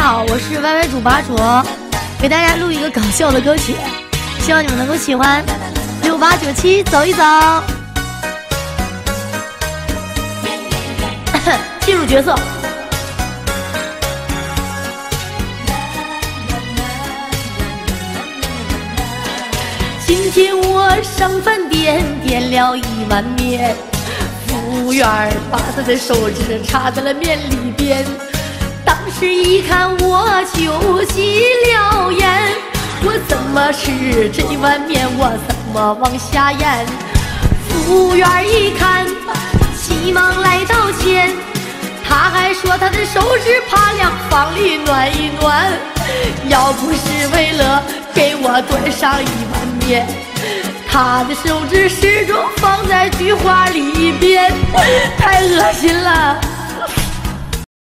好，我是 YY 主吧主，给大家录一个搞笑的歌曲，希望你们能够喜欢。6897，走一走。进入角色。今天我上饭店点了1碗面，服务员把他的手指插在了面里边。当时一看我就急了眼，我怎么吃这碗面，我怎么往下咽？服务员一看，急忙来道歉，他还说他的手指怕凉，房里暖一暖。要不是为了给我端上1碗面，他的手指始终放在菊花里边，太恶心了。